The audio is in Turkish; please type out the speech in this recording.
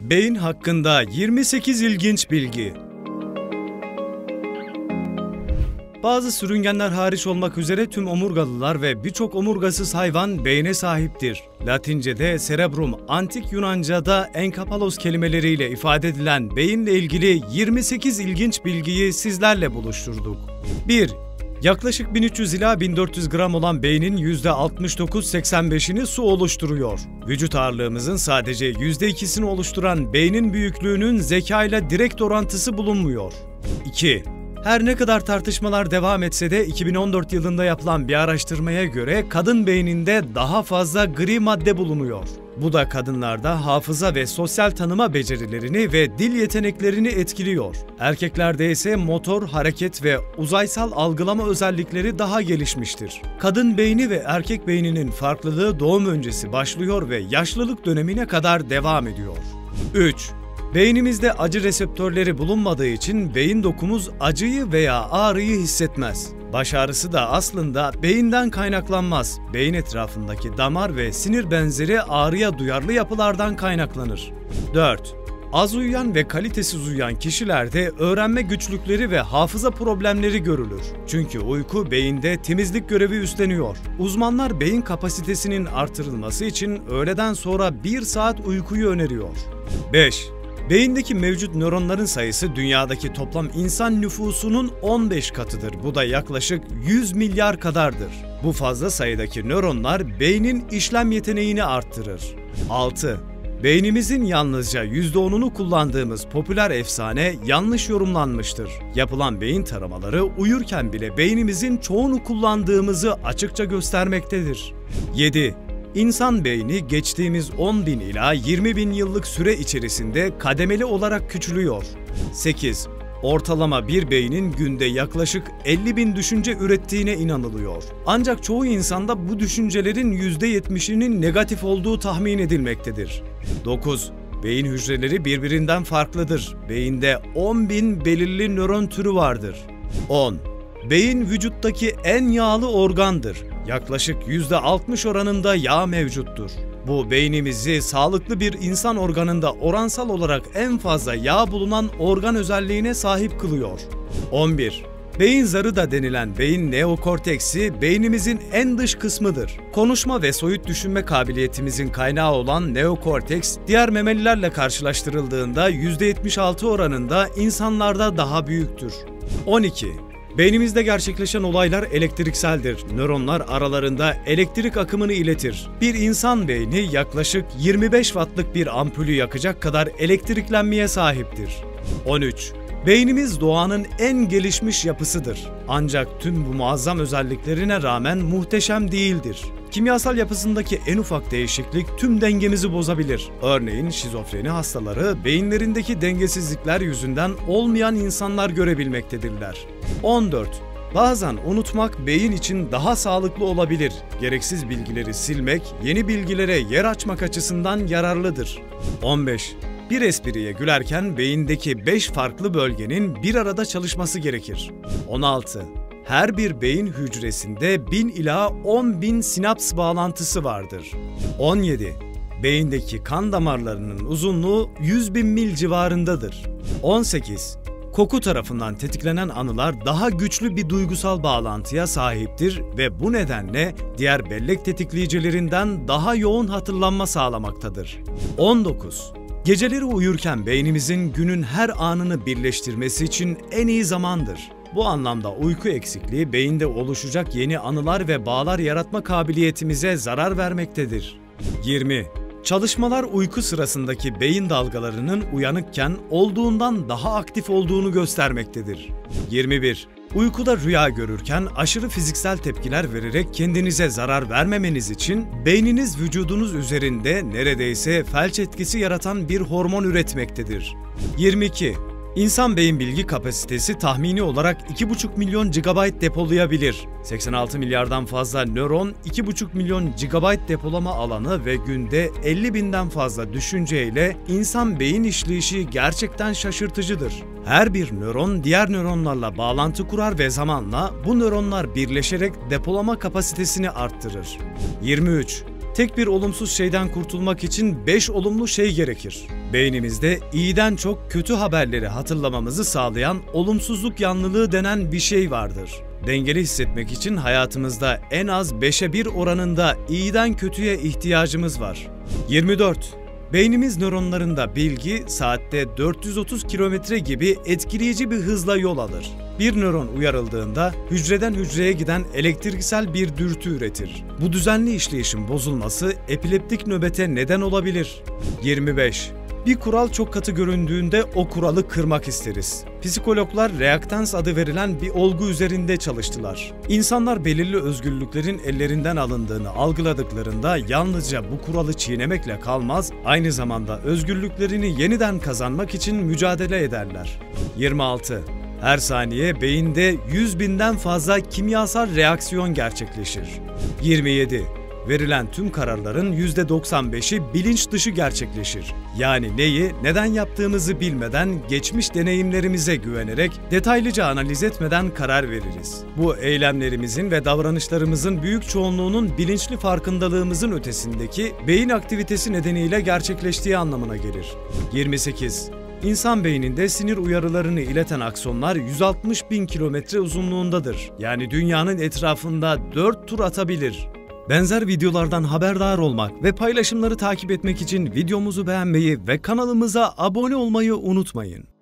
Beyin hakkında 28 ilginç bilgi. Bazı sürüngenler hariç olmak üzere tüm omurgalılar ve birçok omurgasız hayvan beyne sahiptir. Latince'de cerebrum, antik Yunanca'da enkefalos kelimeleriyle ifade edilen beyinle ilgili 28 ilginç bilgiyi sizlerle buluşturduk. 1. Yaklaşık 1300 ila 1400 gram olan beynin %69-85'ini su oluşturuyor. Vücut ağırlığımızın sadece %2'sini oluşturan beynin büyüklüğünün zeka ile direkt orantısı bulunmuyor. 2. Her ne kadar tartışmalar devam etse de 2014 yılında yapılan bir araştırmaya göre kadın beyninde daha fazla gri madde bulunuyor. Bu da kadınlarda hafıza ve sosyal tanıma becerilerini ve dil yeteneklerini etkiliyor. Erkeklerde ise motor, hareket ve uzaysal algılama özellikleri daha gelişmiştir. Kadın beyni ve erkek beyninin farklılığı doğum öncesi başlıyor ve yaşlılık dönemine kadar devam ediyor. 3. Beynimizde acı reseptörleri bulunmadığı için beyin dokumuz acıyı veya ağrıyı hissetmez. Baş ağrısı da aslında beyinden kaynaklanmaz. Beyin etrafındaki damar ve sinir benzeri ağrıya duyarlı yapılardan kaynaklanır. 4. Az uyuyan ve kalitesiz uyuyan kişilerde öğrenme güçlükleri ve hafıza problemleri görülür. Çünkü uyku beyinde temizlik görevi üstleniyor. Uzmanlar beyin kapasitesinin artırılması için öğleden sonra 1 saat uykuyu öneriyor. 5. Beyindeki mevcut nöronların sayısı dünyadaki toplam insan nüfusunun 15 katıdır. Bu da yaklaşık 100 milyar kadardır. Bu fazla sayıdaki nöronlar beynin işlem yeteneğini arttırır. 6. Beynimizin yalnızca %10'unu kullandığımız popüler efsane yanlış yorumlanmıştır. Yapılan beyin taramaları uyurken bile beynimizin çoğunu kullandığımızı açıkça göstermektedir. 7. İnsan beyni geçtiğimiz 10.000 ila 20.000 yıllık süre içerisinde kademeli olarak küçülüyor. 8. Ortalama bir beynin günde yaklaşık 50.000 düşünce ürettiğine inanılıyor. Ancak çoğu insanda bu düşüncelerin %70'inin negatif olduğu tahmin edilmektedir. 9. Beyin hücreleri birbirinden farklıdır. Beyinde 10.000 belirli nöron türü vardır. 10. Beyin vücuttaki en yağlı organdır. Yaklaşık %60 oranında yağ mevcuttur. Bu beynimizi sağlıklı bir insan organında oransal olarak en fazla yağ bulunan organ özelliğine sahip kılıyor. 11. Beyin zarı da denilen beyin neokorteksi beynimizin en dış kısmıdır. Konuşma ve soyut düşünme kabiliyetimizin kaynağı olan neokorteks, diğer memelilerle karşılaştırıldığında %76 oranında insanlarda daha büyüktür. 12. Beynimizde gerçekleşen olaylar elektrikseldir. Nöronlar aralarında elektrik akımını iletir. Bir insan beyni yaklaşık 25 wattlık bir ampulü yakacak kadar elektriklenmeye sahiptir. 13. Beynimiz doğanın en gelişmiş yapısıdır. Ancak tüm bu muazzam özelliklerine rağmen muhteşem değildir. Kimyasal yapısındaki en ufak değişiklik tüm dengemizi bozabilir. Örneğin şizofreni hastaları beyinlerindeki dengesizlikler yüzünden olmayan insanlar görebilmektedirler. 14. Bazen unutmak beyin için daha sağlıklı olabilir. Gereksiz bilgileri silmek, yeni bilgilere yer açmak açısından yararlıdır. 15. Bir espriye gülerken beyindeki 5 farklı bölgenin bir arada çalışması gerekir. 16. Her bir beyin hücresinde 1000 ila 10.000 sinaps bağlantısı vardır. 17. Beyindeki kan damarlarının uzunluğu 100.000 mil civarındadır. 18. Koku tarafından tetiklenen anılar daha güçlü bir duygusal bağlantıya sahiptir ve bu nedenle diğer bellek tetikleyicilerinden daha yoğun hatırlanma sağlamaktadır. 19. Geceleri uyurken beynimizin günün her anını birleştirmesi için en iyi zamandır. Bu anlamda uyku eksikliği beyinde oluşacak yeni anılar ve bağlar yaratma kabiliyetimize zarar vermektedir. 20. Çalışmalar uyku sırasındaki beyin dalgalarının uyanıkken olduğundan daha aktif olduğunu göstermektedir. 21. Uykuda rüya görürken aşırı fiziksel tepkiler vererek kendinize zarar vermemeniz için beyniniz vücudunuz üzerinde neredeyse felç etkisi yaratan bir hormon üretmektedir. 22. İnsan beyin bilgi kapasitesi tahmini olarak 2,5 milyon GB depolayabilir. 86 milyardan fazla nöron, 2,5 milyon GB depolama alanı ve günde 50.000'den fazla düşünceyle insan beyin işleyişi gerçekten şaşırtıcıdır. Her bir nöron diğer nöronlarla bağlantı kurar ve zamanla bu nöronlar birleşerek depolama kapasitesini arttırır. 23. Tek bir olumsuz şeyden kurtulmak için 5 olumlu şey gerekir. Beynimizde iyiden çok kötü haberleri hatırlamamızı sağlayan olumsuzluk yanlılığı denen bir şey vardır. Dengeli hissetmek için hayatımızda en az 5'e 1 oranında iyiden kötüye ihtiyacımız var. 24. Beynimiz nöronlarında bilgi saatte 430 kilometre gibi etkileyici bir hızla yol alır. Bir nöron uyarıldığında hücreden hücreye giden elektriksel bir dürtü üretir. Bu düzenli işleyişin bozulması epileptik nöbete neden olabilir. 25. Bir kural çok katı göründüğünde o kuralı kırmak isteriz. Psikologlar reaktans adı verilen bir olgu üzerinde çalıştılar. İnsanlar belirli özgürlüklerin ellerinden alındığını algıladıklarında yalnızca bu kuralı çiğnemekle kalmaz, aynı zamanda özgürlüklerini yeniden kazanmak için mücadele ederler. 26. Her saniye beyinde 100.000'den fazla kimyasal reaksiyon gerçekleşir. 27. Verilen tüm kararların %95'i bilinç dışı gerçekleşir. Yani neyi, neden yaptığımızı bilmeden, geçmiş deneyimlerimize güvenerek, detaylıca analiz etmeden karar veririz. Bu eylemlerimizin ve davranışlarımızın büyük çoğunluğunun bilinçli farkındalığımızın ötesindeki beyin aktivitesi nedeniyle gerçekleştiği anlamına gelir. 28. İnsan beyninde sinir uyarılarını ileten aksonlar 160.000 kilometre uzunluğundadır. Yani dünyanın etrafında 4 tur atabilir. Benzer videolardan haberdar olmak ve paylaşımları takip etmek için videomuzu beğenmeyi ve kanalımıza abone olmayı unutmayın.